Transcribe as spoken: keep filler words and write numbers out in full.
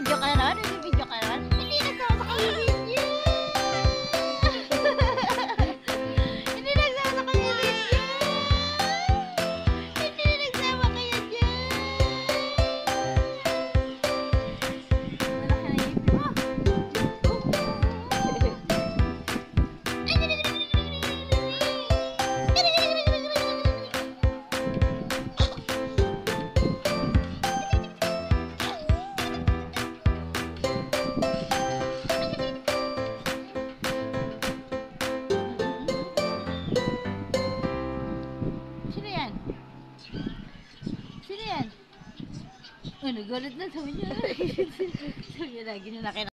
Nagbibideo ka na? Nagbibideo ka na? Hindi nagsama sa kaibigan niya! Hindi nagsama sa kaibigan niya! Hindi nagsama kaya niya! Malaki na ipin mo! Sino yan? Sino yan? Oh, nagalit na. Sabi niya. Sabi niya lagi na nakita.